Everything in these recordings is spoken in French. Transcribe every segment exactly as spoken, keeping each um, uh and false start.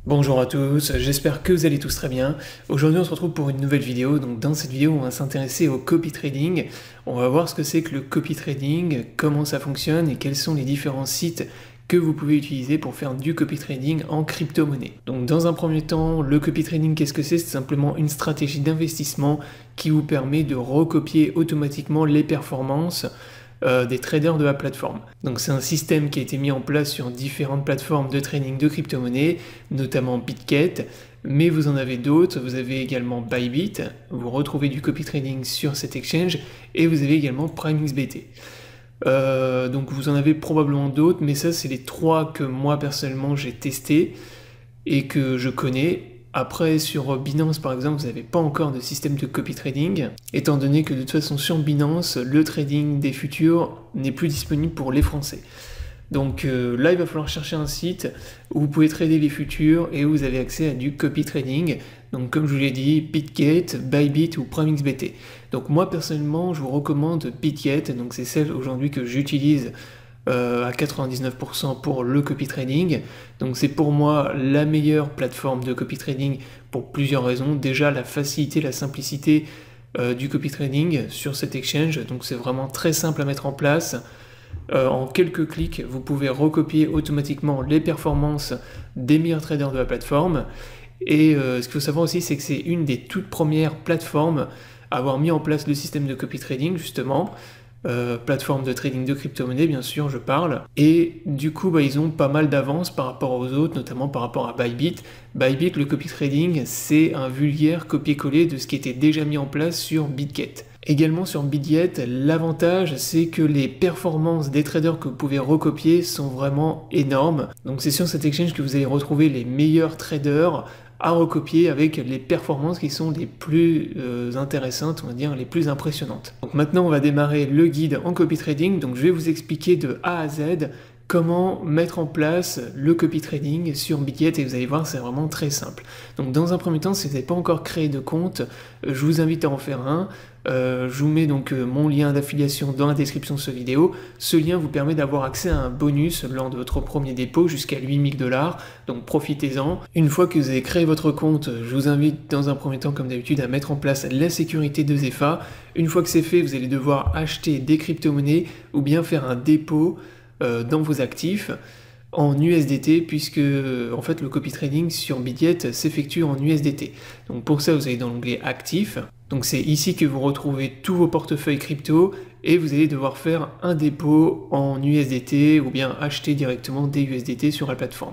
Bonjour à tous, j'espère que vous allez tous très bien. Aujourd'hui on se retrouve pour une nouvelle vidéo. Donc dans cette vidéo on va s'intéresser au copy trading. On va voir ce que c'est que le copy trading, comment ça fonctionne et quels sont les différents sites que vous pouvez utiliser pour faire du copy trading en crypto-monnaie. Donc dans un premier temps, le copy trading, qu'est-ce que c'est? C'est simplement une stratégie d'investissement qui vous permet de recopier automatiquement les performances Euh, des traders de la plateforme. Donc c'est un système qui a été mis en place sur différentes plateformes de trading de crypto-monnaie, notamment Bitget, mais vous en avez d'autres. Vous avez également Bybit, vous retrouvez du copy trading sur cet exchange, et vous avez également PrimeXBT. Euh, donc vous en avez probablement d'autres, mais ça c'est les trois que moi personnellement j'ai testé et que je connais. Après, sur Binance, par exemple, vous n'avez pas encore de système de copy trading, étant donné que de toute façon, sur Binance, le trading des futurs n'est plus disponible pour les Français. Donc euh, là, il va falloir chercher un site où vous pouvez trader les futurs et où vous avez accès à du copy trading. Donc comme je vous l'ai dit, Bitget, Bybit ou PrimeXBT. Donc moi, personnellement, je vous recommande Bitget, donc c'est celle aujourd'hui que j'utilise Euh, à quatre-vingt-dix-neuf pour cent pour le copy trading. Donc c'est pour moi la meilleure plateforme de copy trading pour plusieurs raisons. Déjà la facilité, la simplicité euh, du copy trading sur cet exchange. Donc c'est vraiment très simple à mettre en place. Euh, en quelques clics, vous pouvez recopier automatiquement les performances des meilleurs traders de la plateforme. Et euh, ce qu'il faut savoir aussi, c'est que c'est une des toutes premières plateformes à avoir mis en place le système de copy trading, justement. Euh, plateforme de trading de crypto-monnaie, bien sûr, je parle. Et du coup, bah, ils ont pas mal d'avance par rapport aux autres, notamment par rapport à Bybit. Bybit, le copy trading, c'est un vulgaire copier-coller de ce qui était déjà mis en place sur Bitget. Également sur Bitget, l'avantage, c'est que les performances des traders que vous pouvez recopier sont vraiment énormes. Donc c'est sur cet exchange que vous allez retrouver les meilleurs traders à recopier avec les performances qui sont les plus euh, intéressantes, on va dire les plus impressionnantes. Donc maintenant on va démarrer le guide en copy trading. Donc je vais vous expliquer de A à Z comment mettre en place le copy trading sur Bitget, et vous allez voir, c'est vraiment très simple. Donc dans un premier temps, si vous n'avez pas encore créé de compte, je vous invite à en faire un. Euh, je vous mets donc euh, mon lien d'affiliation dans la description de cette vidéo. Ce lien vous permet d'avoir accès à un bonus lors de votre premier dépôt jusqu'à huit mille dollars, donc profitez-en. Une fois que vous avez créé votre compte, je vous invite dans un premier temps, comme d'habitude, à mettre en place la sécurité de Zefa. Une fois que c'est fait, vous allez devoir acheter des crypto-monnaies ou bien faire un dépôt euh, dans vos actifs en U S D T, puisque en fait le copy trading sur Bitget s'effectue en U S D T. Donc pour ça, vous allez dans l'onglet actifs. Donc c'est ici que vous retrouvez tous vos portefeuilles crypto et vous allez devoir faire un dépôt en U S D T ou bien acheter directement des U S D T sur la plateforme.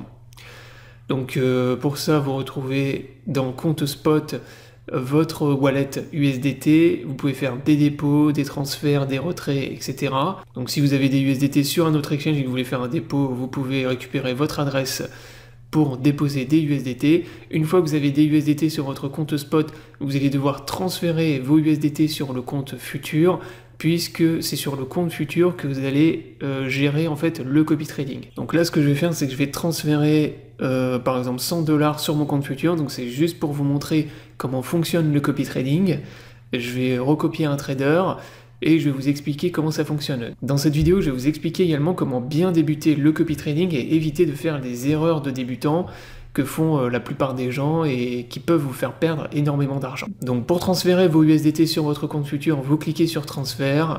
Donc euh, pour ça, vous retrouvez dans compte spot votre wallet U S D T, vous pouvez faire des dépôts, des transferts, des retraits, et cetera. Donc si vous avez des U S D T sur un autre exchange et que vous voulez faire un dépôt, vous pouvez récupérer votre adresse pour déposer des U S D T. Une fois que vous avez des U S D T sur votre compte spot, vous allez devoir transférer vos U S D T sur le compte futur, puisque c'est sur le compte futur que vous allez euh, gérer en fait le copy trading. Donc là, ce que je vais faire, c'est que je vais transférer euh, par exemple cent dollars sur mon compte futur. Donc c'est juste pour vous montrer comment fonctionne le copy trading. Je vais recopier un trader et je vais vous expliquer comment ça fonctionne. Dans cette vidéo, je vais vous expliquer également comment bien débuter le copy trading et éviter de faire les erreurs de débutants que font euh, la plupart des gens et qui peuvent vous faire perdre énormément d'argent. Donc pour transférer vos U S D T sur votre compte futur, vous cliquez sur transfert.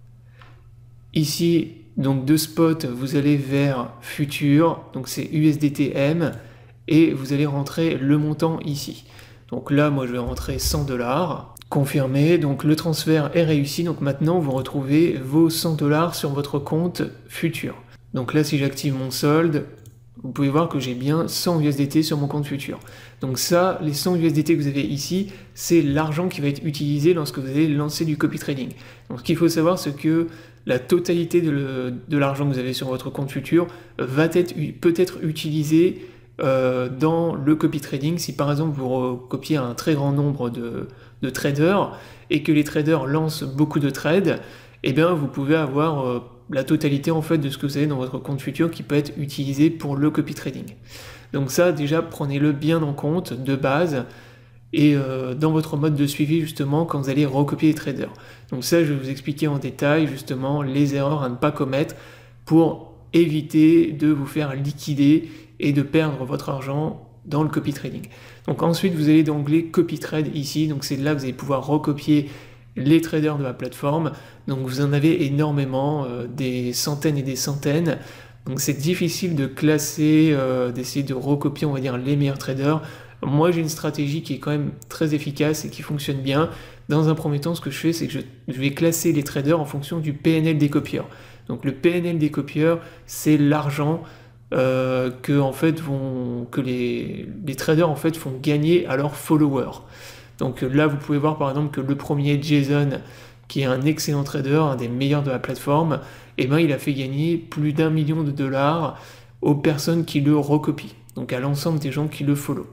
Ici, donc de spot, vous allez vers futur, donc c'est U S D T M, et vous allez rentrer le montant ici. Donc là, moi je vais rentrer cent dollars. Confirmé, donc le transfert est réussi. Donc maintenant, vous retrouvez vos cent dollars sur votre compte futur. Donc là, si j'active mon solde, vous pouvez voir que j'ai bien cent U S D T sur mon compte futur. Donc ça, les cent U S D T que vous avez ici, c'est l'argent qui va être utilisé lorsque vous allez lancer du copy trading. Donc ce qu'il faut savoir, c'est que la totalité de, de l'argent que vous avez sur votre compte futur va être peut-être utilisée euh, dans le copy trading. Si par exemple vous recopiez un très grand nombre de, de traders et que les traders lancent beaucoup de trades, eh bien vous pouvez avoir euh, la totalité en fait de ce que vous avez dans votre compte futur qui peut être utilisé pour le copy trading. Donc ça, déjà, prenez-le bien en compte de base et euh, dans votre mode de suivi justement quand vous allez recopier les traders. Donc ça, je vais vous expliquer en détail justement les erreurs à ne pas commettre pour éviter de vous faire liquider et de perdre votre argent dans le copy trading. Donc ensuite vous allez dans l'onglet copy trade ici, donc c'est là que vous allez pouvoir recopier les traders de la plateforme. Donc vous en avez énormément, euh, des centaines et des centaines. Donc c'est difficile de classer, euh, d'essayer de recopier on va dire les meilleurs traders. Moi j'ai une stratégie qui est quand même très efficace et qui fonctionne bien. Dans un premier temps, ce que je fais, c'est que je, je vais classer les traders en fonction du P N L des copieurs. Donc le P N L des copieurs, c'est l'argent euh, que, en fait, vont, que les, les traders en fait, font gagner à leurs followers. Donc là, vous pouvez voir par exemple que le premier, Jason, qui est un excellent trader, un des meilleurs de la plateforme, eh ben, il a fait gagner plus d'un million de dollars aux personnes qui le recopient, donc à l'ensemble des gens qui le follow.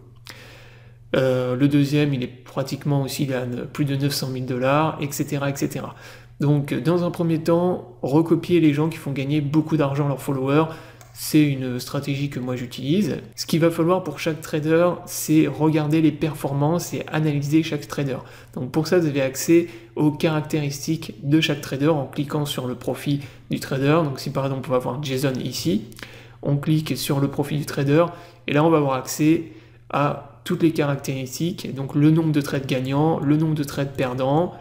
Euh, le deuxième, il est pratiquement aussi, il a plus de neuf cent mille dollars, et cetera, et cetera. Donc, dans un premier temps, recopier les gens qui font gagner beaucoup d'argent à leurs followers, c'est une stratégie que moi j'utilise. Ce qu'il va falloir pour chaque trader, c'est regarder les performances et analyser chaque trader. Donc pour ça, vous avez accès aux caractéristiques de chaque trader en cliquant sur le profil du trader. Donc si par exemple on va voir Jason ici, on clique sur le profil du trader et là on va avoir accès à toutes les caractéristiques, donc le nombre de trades gagnants, le nombre de trades perdants,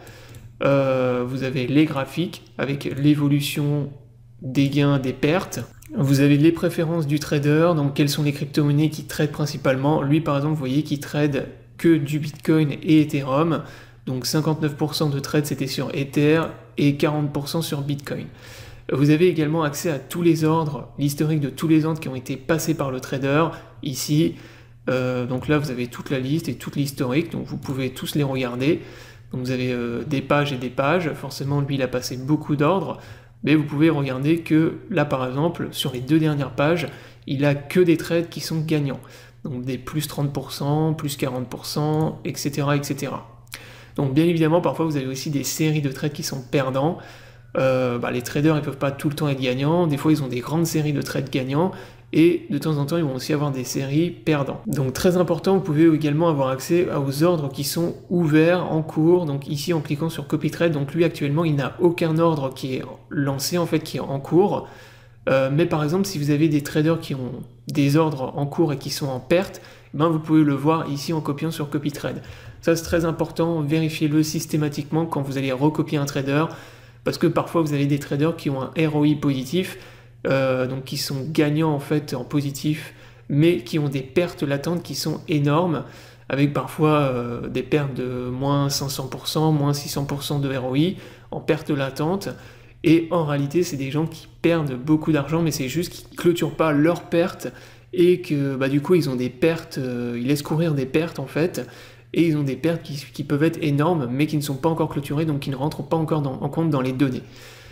euh, vous avez les graphiques avec l'évolution des gains, des pertes, vous avez les préférences du trader, donc quelles sont les crypto-monnaies qui trade principalement. Lui par exemple, vous voyez qu'il trade que du Bitcoin et Ethereum, donc cinquante-neuf pour cent de trades c'était sur Ether et quarante pour cent sur Bitcoin. Vous avez également accès à tous les ordres, l'historique de tous les ordres qui ont été passés par le trader, ici. Euh, donc là vous avez toute la liste et toute l'historique, donc vous pouvez tous les regarder. Donc vous avez euh, des pages et des pages, forcément lui il a passé beaucoup d'ordres, mais vous pouvez regarder que là par exemple sur les deux dernières pages, il a que des trades qui sont gagnants, donc des plus trente pour cent, plus quarante pour cent, et cetera, et cetera. Donc bien évidemment parfois vous avez aussi des séries de trades qui sont perdants. Euh, bah, les traders ils peuvent pas tout le temps être gagnants, des fois ils ont des grandes séries de trades gagnants, et de temps en temps ils vont aussi avoir des séries perdants. Donc très important, vous pouvez également avoir accès aux ordres qui sont ouverts en cours, donc ici en cliquant sur copy trade, donc lui actuellement il n'a aucun ordre qui est lancé en fait, qui est en cours, euh, mais par exemple si vous avez des traders qui ont des ordres en cours et qui sont en perte, ben vous pouvez le voir ici en copiant sur copy trade. Ça c'est très important, vérifiez-le systématiquement quand vous allez recopier un trader, parce que parfois vous avez des traders qui ont un R O I positif, Euh, donc qui sont gagnants en fait en positif, mais qui ont des pertes latentes qui sont énormes, avec parfois euh, des pertes de moins cinq cents pour cent, moins six cents pour cent de R O I en pertes latentes, et en réalité c'est des gens qui perdent beaucoup d'argent, mais c'est juste qu'ils ne clôturent pas leurs pertes, et que bah, du coup ils ont des pertes, euh, ils laissent courir des pertes en fait, et ils ont des pertes qui, qui peuvent être énormes, mais qui ne sont pas encore clôturées, donc qui ne rentrent pas encore dans, en compte dans les données.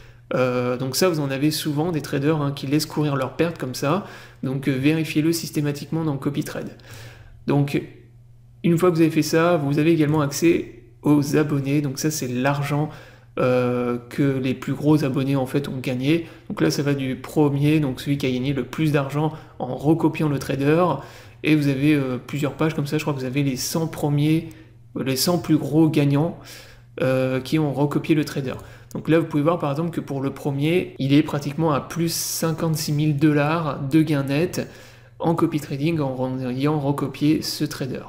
Euh, donc ça vous en avez souvent des traders hein, qui laissent courir leurs pertes comme ça, donc euh, vérifiez-le systématiquement dans copy trade. Donc une fois que vous avez fait ça, vous avez également accès aux abonnés, donc ça c'est l'argent euh, que les plus gros abonnés en fait ont gagné. Donc là ça va du premier, donc celui qui a gagné le plus d'argent en recopiant le trader, et vous avez euh, plusieurs pages comme ça, je crois que vous avez les cent premiers, les cent plus gros gagnants euh, qui ont recopié le trader. Donc là, vous pouvez voir par exemple que pour le premier, il est pratiquement à plus cinquante-six mille dollars de gain net en copy trading en ayant recopié ce trader.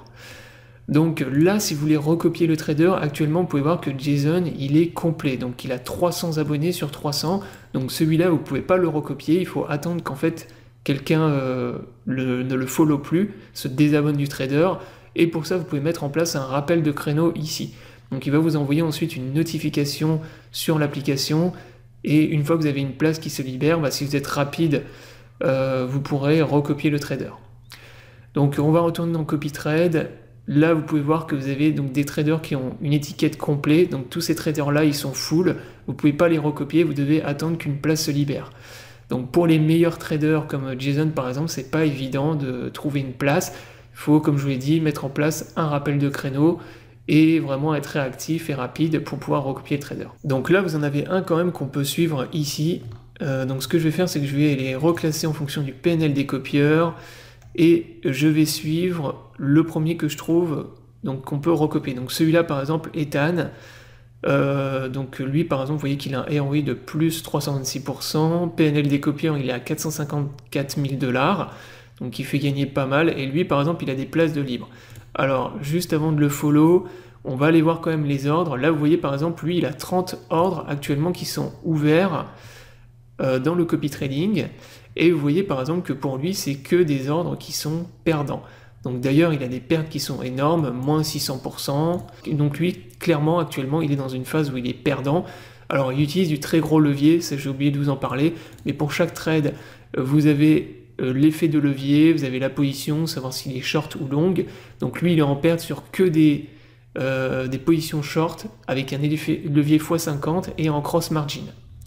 Donc là, si vous voulez recopier le trader, actuellement, vous pouvez voir que Jason, il est complet. Donc il a trois cents abonnés sur trois cents. Donc celui-là, vous ne pouvez pas le recopier. Il faut attendre qu'en fait, quelqu'un euh, le, ne le follow plus, se désabonne du trader. Et pour ça, vous pouvez mettre en place un rappel de créneau ici. Donc il va vous envoyer ensuite une notification sur l'application, et une fois que vous avez une place qui se libère, bah, si vous êtes rapide, euh, vous pourrez recopier le trader. Donc on va retourner dans copy trade. Là vous pouvez voir que vous avez donc des traders qui ont une étiquette complète, donc tous ces traders là ils sont full, vous ne pouvez pas les recopier, vous devez attendre qu'une place se libère. Donc pour les meilleurs traders comme Jason par exemple, c'est pas évident de trouver une place, il faut comme je vous l'ai dit mettre en place un rappel de créneau, et vraiment être réactif et rapide pour pouvoir recopier le trader. Donc là vous en avez un quand même qu'on peut suivre ici. Euh, donc ce que je vais faire, c'est que je vais les reclasser en fonction du P N L des copieurs, et je vais suivre le premier que je trouve, donc qu'on peut recopier. Donc celui-là par exemple, Ethan, euh, donc lui par exemple, vous voyez qu'il a un R O I de plus trois cent vingt-six pour cent, P N L des copieurs il est à quatre cent cinquante-quatre mille dollars, donc il fait gagner pas mal, et lui par exemple il a des places de libre. Alors juste avant de le follow, on va aller voir quand même les ordres. Là vous voyez par exemple lui il a trente ordres actuellement qui sont ouverts euh, dans le copy trading, et vous voyez par exemple que pour lui c'est que des ordres qui sont perdants. Donc d'ailleurs il a des pertes qui sont énormes, moins six cents pour cent, donc lui clairement actuellement il est dans une phase où il est perdant. Alors il utilise du très gros levier, ça j'ai oublié de vous en parler, mais pour chaque trade vous avez euh, l'effet de levier, vous avez la position, savoir s'il est short ou long, donc lui il est en perte sur que des, euh, des positions short avec un effet levier fois cinquante et en cross margin.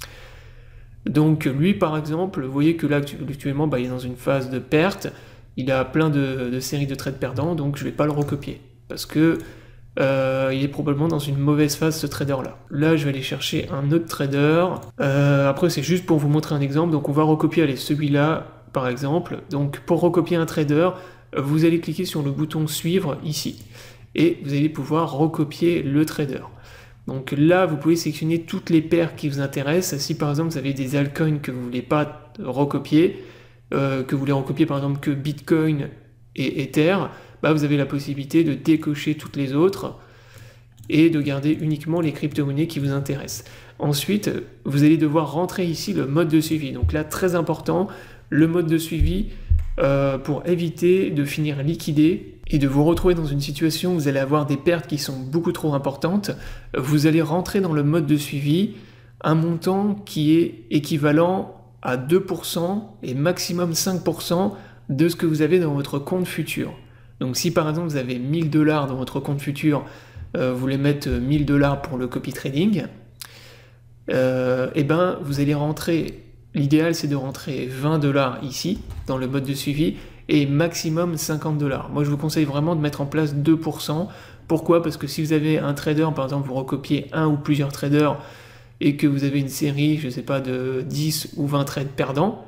Donc lui par exemple, vous voyez que là actuellement bah, il est dans une phase de perte, il a plein de, de séries de trades perdants, donc je ne vais pas le recopier, parce que euh, il est probablement dans une mauvaise phase ce trader là. Là je vais aller chercher un autre trader, euh, après c'est juste pour vous montrer un exemple, donc on va recopier allez, celui-là par exemple. Donc pour recopier un trader, vous allez cliquer sur le bouton suivre ici, et vous allez pouvoir recopier le trader. Donc là, vous pouvez sélectionner toutes les paires qui vous intéressent. Si par exemple vous avez des altcoins que vous ne voulez pas recopier, euh, que vous voulez recopier par exemple que Bitcoin et Ether, bah vous avez la possibilité de décocher toutes les autres et de garder uniquement les crypto-monnaies qui vous intéressent. Ensuite, vous allez devoir rentrer ici le mode de suivi. Donc là, très important, le mode de suivi euh, pour éviter de finir liquidé et de vous retrouver dans une situation où vous allez avoir des pertes qui sont beaucoup trop importantes. Vous allez rentrer dans le mode de suivi un montant qui est équivalent à deux pour cent et maximum cinq pour cent de ce que vous avez dans votre compte futur. Donc si par exemple vous avez mille dollars dans votre compte futur, euh, vous voulez mettre mille dollars pour le copy trading, euh, et ben vous allez rentrer, l'idéal c'est de rentrer vingt dollars ici dans le mode de suivi et maximum cinquante dollars. Moi je vous conseille vraiment de mettre en place deux pour cent. Pourquoi? Parce que si vous avez un trader, par exemple vous recopiez un ou plusieurs traders et que vous avez une série, je sais pas, de dix ou vingt trades perdants,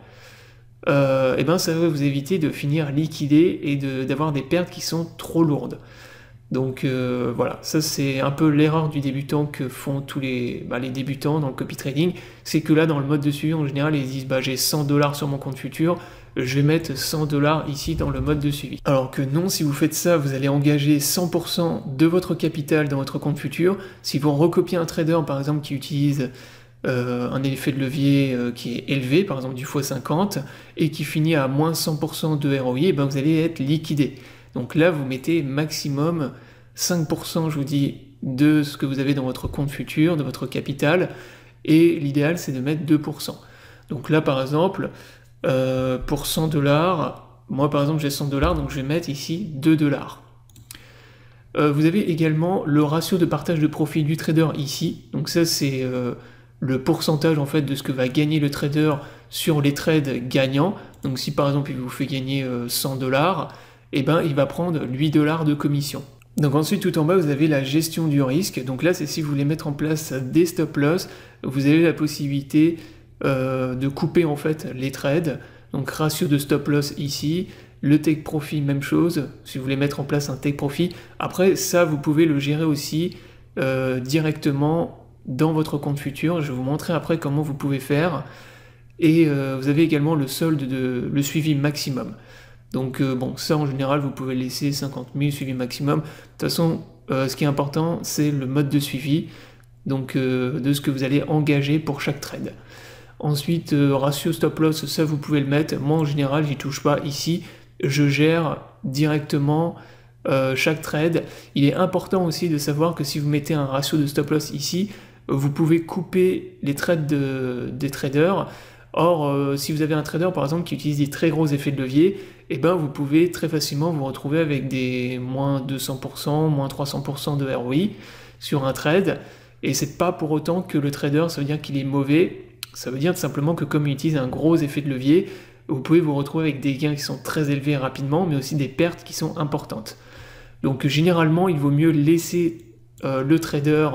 euh, et ben ça va vous éviter de finir liquidé et d'avoir de, des pertes qui sont trop lourdes. Donc euh, voilà, ça c'est un peu l'erreur du débutant que font tous les, bah, les débutants dans le copy trading, c'est que là dans le mode de suivi en général ils disent bah, j'ai cent dollars sur mon compte futur, je vais mettre cent dollars ici dans le mode de suivi. Alors que non, si vous faites ça, vous allez engager cent pour cent de votre capital dans votre compte futur. Si vous recopiez un trader par exemple qui utilise euh, un effet de levier euh, qui est élevé, par exemple du fois cinquante, et qui finit à moins cent pour cent de R O I, et ben vous allez être liquidé. Donc là, vous mettez maximum cinq pour cent, je vous dis, de ce que vous avez dans votre compte futur, de votre capital, et l'idéal, c'est de mettre deux pour cent. Donc là, par exemple, euh, pour cent dollars, moi, par exemple, j'ai cent dollars, donc je vais mettre ici deux dollars. Euh, vous avez également le ratio de partage de profit du trader ici. Donc ça, c'est euh, le pourcentage, en fait, de ce que va gagner le trader sur les trades gagnants. Donc si, par exemple, il vous fait gagner euh, cent dollars, et eh ben, il va prendre huit dollars de commission. Donc ensuite, tout en bas, vous avez la gestion du risque. Donc là, c'est si vous voulez mettre en place des stop loss, vous avez la possibilité euh, de couper en fait les trades. Donc ratio de stop loss ici, le take profit, même chose, si vous voulez mettre en place un take profit. Après, ça, vous pouvez le gérer aussi euh, directement dans votre compte futur. Je vais vous montrer après comment vous pouvez faire. Et euh, vous avez également le solde, de, le suivi maximum. Donc euh, bon, ça en général, vous pouvez laisser cinquante mille suivi maximum. De toute façon, euh, ce qui est important, c'est le mode de suivi, donc euh, de ce que vous allez engager pour chaque trade. Ensuite, euh, ratio stop loss, ça vous pouvez le mettre. Moi en général, j'y touche pas ici. Je gère directement euh, chaque trade. Il est important aussi de savoir que si vous mettez un ratio de stop loss ici, vous pouvez couper les trades de, des traders. Or, euh, si vous avez un trader par exemple qui utilise des très gros effets de levier, eh ben, vous pouvez très facilement vous retrouver avec des moins deux cents pour cent, moins trois cents pour cent de R O I sur un trade. Et c'est pas pour autant que le trader, ça veut dire qu'il est mauvais. Ça veut dire simplement que comme il utilise un gros effet de levier, vous pouvez vous retrouver avec des gains qui sont très élevés rapidement, mais aussi des pertes qui sont importantes. Donc généralement, il vaut mieux laisser euh, le trader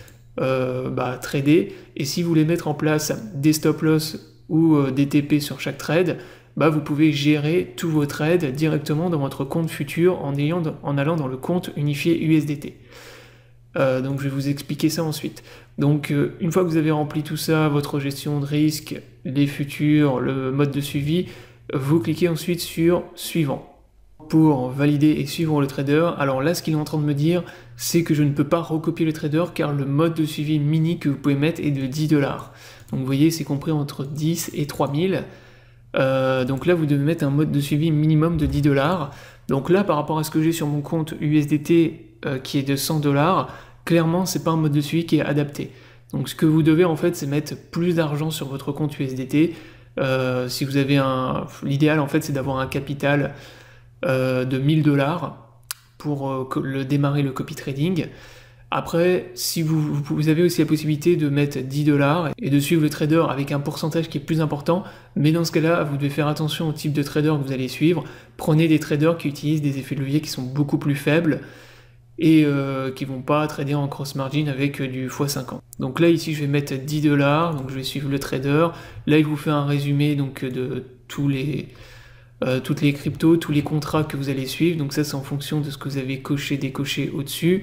euh, bah, trader. Et si vous voulez mettre en place des stop loss ou euh, des T P sur chaque trade, bah, vous pouvez gérer tous vos trades directement dans votre compte futur en, ayant, en allant dans le compte unifié U S D T. Euh, donc je vais vous expliquer ça ensuite. Donc euh, une fois que vous avez rempli tout ça, votre gestion de risque, les futurs, le mode de suivi, vous cliquez ensuite sur suivant pour valider et suivre le trader. Alors là, ce qu'il est en train de me dire, c'est que je ne peux pas recopier le trader car le mode de suivi mini que vous pouvez mettre est de dix dollars. Donc vous voyez, c'est compris entre dix et trois mille. Euh, donc là, vous devez mettre un mode de suivi minimum de dix dollars. Donc là, par rapport à ce que j'ai sur mon compte U S D T euh, qui est de cent dollars, clairement, c'est pas un mode de suivi qui est adapté. Donc ce que vous devez en fait, c'est mettre plus d'argent sur votre compte U S D T. Euh, si vous avez un... L'idéal en fait, c'est d'avoir un capital euh, de mille dollars pour euh, le, démarrer le copy trading. Après, si vous, vous avez aussi la possibilité de mettre dix dollars et de suivre le trader avec un pourcentage qui est plus important, mais dans ce cas-là, vous devez faire attention au type de trader que vous allez suivre. Prenez des traders qui utilisent des effets de levier qui sont beaucoup plus faibles et euh, qui ne vont pas trader en cross margin avec du fois cinquante. Donc là, ici, je vais mettre dix dollars, donc je vais suivre le trader. Là, il vous fait un résumé donc, de tous les, euh, toutes les cryptos, tous les contrats que vous allez suivre. Donc ça, c'est en fonction de ce que vous avez coché, décoché au-dessus.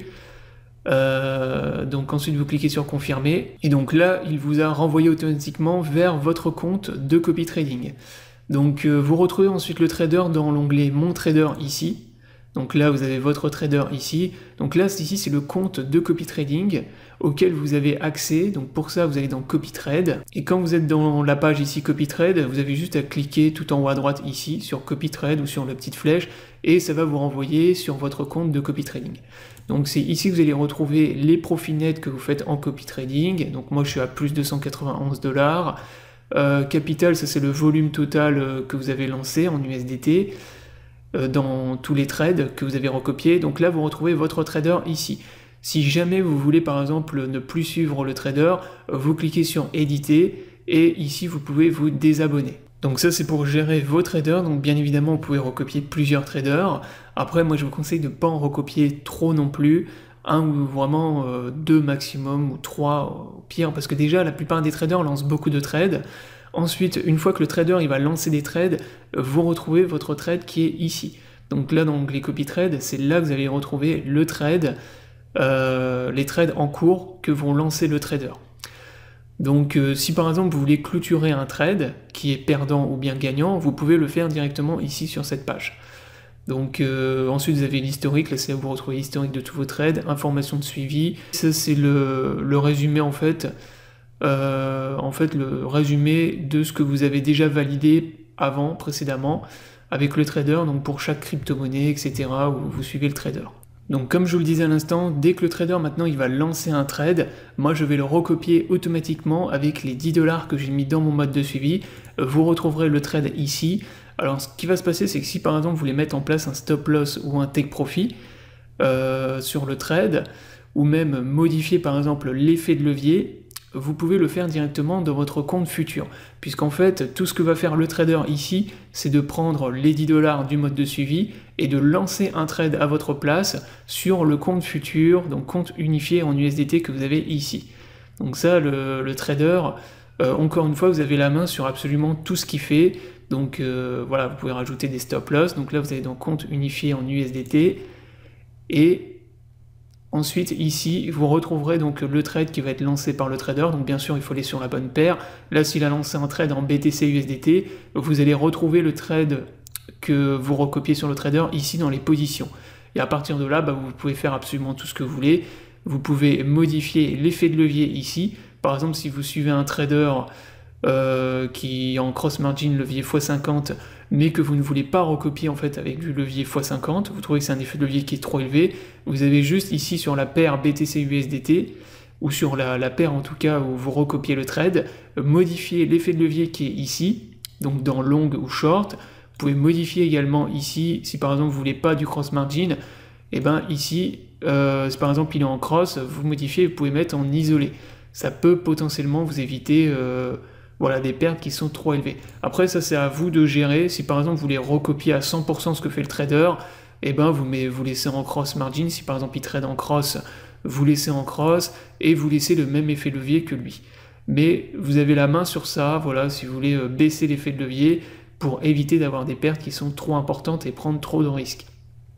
Euh, donc ensuite vous cliquez sur confirmer et donc là il vous a renvoyé automatiquement vers votre compte de copy trading. Donc euh, vous retrouvez ensuite le trader dans l'onglet mon trader ici. Donc là vous avez votre trader ici. Donc là ici c'est le compte de copy trading auquel vous avez accès. Donc pour ça vous allez dans copy trade et quand vous êtes dans la page ici copy trade, vous avez juste à cliquer tout en haut à droite ici sur copy trade ou sur la petite flèche et ça va vous renvoyer sur votre compte de copy trading. Donc c'est ici que vous allez retrouver les profits nets que vous faites en copy trading. Donc moi je suis à plus deux cent quatre-vingt-onze dollars. Euh, capital, ça c'est le volume total euh, que vous avez lancé en U S D T euh, dans tous les trades que vous avez recopiés. Donc là vous retrouvez votre trader ici. Si jamais vous voulez par exemple ne plus suivre le trader, euh, vous cliquez sur éditer et ici vous pouvez vous désabonner. Donc ça c'est pour gérer vos traders, donc bien évidemment vous pouvez recopier plusieurs traders. Après moi je vous conseille de ne pas en recopier trop non plus, un ou vraiment euh, deux maximum ou trois au pire, parce que déjà la plupart des traders lancent beaucoup de trades. Ensuite une fois que le trader il va lancer des trades, vous retrouvez votre trade qui est ici. Donc là dans les copy trades, c'est là que vous allez retrouver le trade, euh, les trades en cours que vont lancer le trader. Donc euh, si par exemple vous voulez clôturer un trade qui est perdant ou bien gagnant, vous pouvez le faire directement ici sur cette page. Donc euh, ensuite vous avez l'historique, là c'est là où vous retrouvez l'historique de tous vos trades, informations de suivi, ça c'est le, le résumé en fait, euh, en fait le résumé de ce que vous avez déjà validé avant, précédemment, avec le trader, donc pour chaque crypto-monnaie, et cetera, où vous suivez le trader. Donc comme je vous le disais à l'instant, dès que le trader maintenant il va lancer un trade, moi je vais le recopier automatiquement avec les dix dollars que j'ai mis dans mon mode de suivi. Vous retrouverez le trade ici. Alors ce qui va se passer, c'est que si par exemple vous voulez mettre en place un stop loss ou un take profit euh, sur le trade, ou même modifier par exemple l'effet de levier, vous pouvez le faire directement dans votre compte futur. Puisqu'en fait, tout ce que va faire le trader ici, c'est de prendre les dix dollars du mode de suivi et de lancer un trade à votre place sur le compte futur, donc compte unifié en U S D T que vous avez ici. Donc ça, le, le trader, euh, encore une fois, vous avez la main sur absolument tout ce qu'il fait. Donc euh, voilà, vous pouvez rajouter des stop loss. Donc là, vous allez dans compte unifié en U S D T et ensuite, ici, vous retrouverez donc le trade qui va être lancé par le trader. Donc bien sûr, il faut aller sur la bonne paire. Là, s'il a lancé un trade en B T C U S D T, vous allez retrouver le trade que vous recopiez sur le trader ici dans les positions. Et à partir de là, bah, vous pouvez faire absolument tout ce que vous voulez. Vous pouvez modifier l'effet de levier ici. Par exemple, si vous suivez un trader euh, qui est en cross margin levier fois cinquante, mais que vous ne voulez pas recopier en fait avec du levier fois cinquante, vous trouvez que c'est un effet de levier qui est trop élevé, vous avez juste ici sur la paire B T C U S D T, ou sur la, la paire en tout cas où vous recopiez le trade, modifier l'effet de levier qui est ici, donc dans long ou short. Vous pouvez modifier également ici, si par exemple vous voulez pas du cross margin, et ben ici, euh, si par exemple il est en cross, vous modifiez, vous pouvez mettre en isolé. Ça peut potentiellement vous éviter euh, voilà, des pertes qui sont trop élevées. Après ça c'est à vous de gérer, si par exemple vous voulez recopier à cent pour cent ce que fait le trader, et ben vous, met, vous laissez en cross margin, si par exemple il trade en cross, vous laissez en cross, et vous laissez le même effet de levier que lui. Mais vous avez la main sur ça, voilà, si vous voulez baisser l'effet de levier, pour éviter d'avoir des pertes qui sont trop importantes et prendre trop de risques.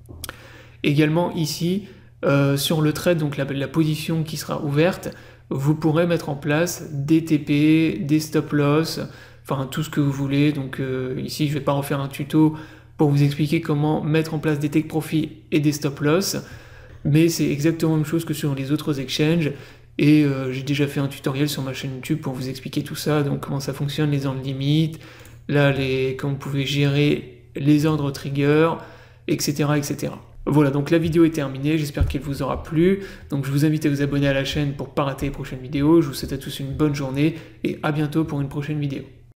Également ici, euh, sur le trade, donc la, la position qui sera ouverte, vous pourrez mettre en place des T P, des stop loss, enfin tout ce que vous voulez. Donc euh, ici je vais pas refaire un tuto pour vous expliquer comment mettre en place des take profit et des stop loss, mais c'est exactement la même chose que sur les autres exchanges, et euh, j'ai déjà fait un tutoriel sur ma chaîne YouTube pour vous expliquer tout ça, donc comment ça fonctionne, les ordres limites, là les, comment vous pouvez gérer les ordres trigger, et cetera et cetera. Voilà, donc la vidéo est terminée, j'espère qu'elle vous aura plu, donc je vous invite à vous abonner à la chaîne pour ne pas rater les prochaines vidéos, je vous souhaite à tous une bonne journée, et à bientôt pour une prochaine vidéo.